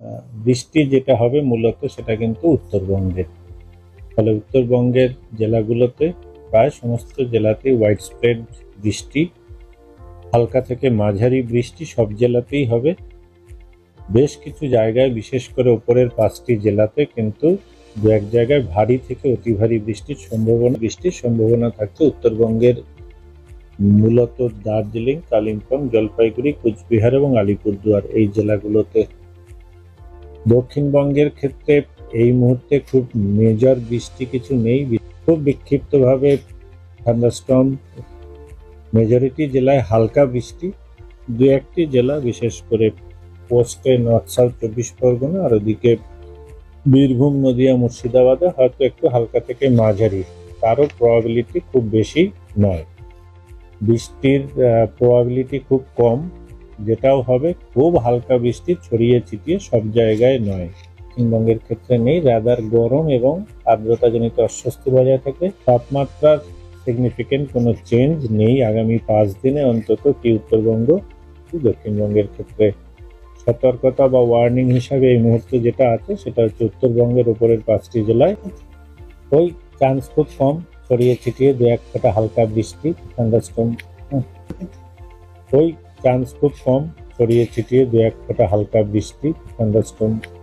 বৃষ্টি যেটা হবে মূলত সেটা কিন্তু উত্তরবঙ্গে। ফলে উত্তরবঙ্গের জেলাগুলোতে প্রায় সমস্ত জেলাতেই হোয়াইট স্প্রেড বৃষ্টি, হালকা থেকে মাঝারি বৃষ্টি সব জেলাতেই হবে। বেশ কিছু জায়গায় বিশেষ করে উপরের 5টি জেলাতে কিন্তু দু এক জায়গায় ভারী থেকে অতি ভারী বৃষ্টির সম্ভাবনা থাকছে। উত্তরবঙ্গের মূলত দার্জিলিং, কালিম্পং, জলপাইগুড়ি, কুচবিহার এবং আলিপুরদুয়ার এই জেলাগুলোতে। দক্ষিণবঙ্গের ক্ষেত্রে এই মুহূর্তে খুব মেজর বৃষ্টি কিছু নেই, খুব বিক্ষিপ্তভাবে থান্ডারস্টর্ম, মেজরিটি জেলায় হালকা বৃষ্টি, দু একটি জেলা বিশেষ করে পোস্টে নর্থ সাউথ 24 পরগনা আর ওদিকে বীরভূম, নদিয়া, মুর্শিদাবাদে হয়তো একটু হালকা থেকে মাঝারি, তারও প্রবাবিলিটি খুব বেশি নয়। বৃষ্টির প্রবাবিলিটি খুব কম, যেটাও হবে খুব হালকা বৃষ্টি ছড়িয়ে ছিটিয়ে সব জায়গায় নয়। দক্ষিণবঙ্গের ক্ষেত্রে নেই, রাদার গরম এবং আর্দ্রতাজনিত অস্বস্তি বজায় থাকে। তাপমাত্রার সিগনিফিকেন্ট কোনো চেঞ্জ নেই আগামী 5 দিনে অন্তত, কি উত্তরবঙ্গ কি দক্ষিণবঙ্গের ক্ষেত্রে। সতর্কতা বা ওয়ার্নিং হিসাবে এই মুহূর্তে যেটা আছে সেটা হচ্ছে উত্তরবঙ্গের উপরের 5টি জেলায় ওই চান্স খুব কম, ছড়িয়ে ছিটিয়ে দু এক ফোঁটা হালকা বৃষ্টি, থান্ডারস্টর্ম, ওই চান্স খুব কম, ছড়িয়ে ছিটিয়ে দু এক ফোঁটা হালকা বৃষ্টি, থান্ডারস্টর্ম